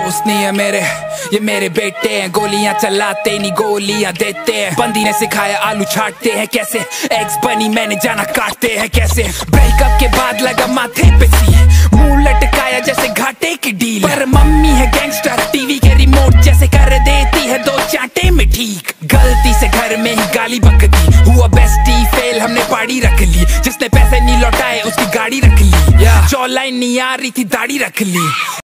दोस्त नहीं है मेरे, ये मेरे बेटे हैं। गोलियां चलाते नहीं गोलियां देते हैं। बंदी ने सिखाया आलू छाटते हैं कैसे, एग्स बनी मैंने जाना काटते हैं कैसे। ब्रेकअप के बाद लगा माथे पे सी, मुंह लटकाया जैसे घाटे की डील। पर मम्मी है गैंगस्टर, टीवी के रिमोट जैसे कर देती है 2 चांटे में ठीक। गलती से घर में ही गाली बक दी, हुआ बेस्टी फेल हमने पार्टी रख ली। जिसने पैसे नहीं लौटाए उसकी गाड़ी रख ली, जॉ लाइन नहीं आ रही थी दाढ़ी रख ली।